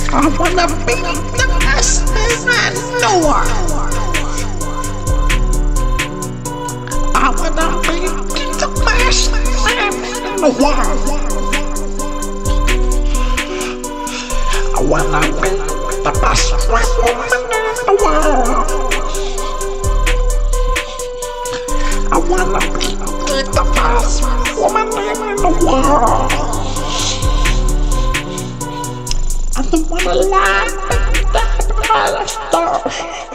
I wanna be the best man in the world. I wanna be the best man in the world. I wanna be the best woman in the world. I wanna be the best woman in the world. I don't wanna lie, that's the stars.